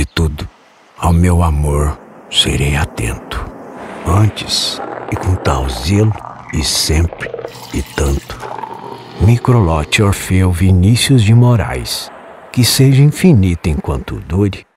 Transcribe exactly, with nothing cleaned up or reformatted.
de tudo, ao meu amor serei atento. Antes, e com tal zelo, e sempre, e tanto. Microlote Orfeu Vinícius de Moraes. Que seja infinito enquanto dure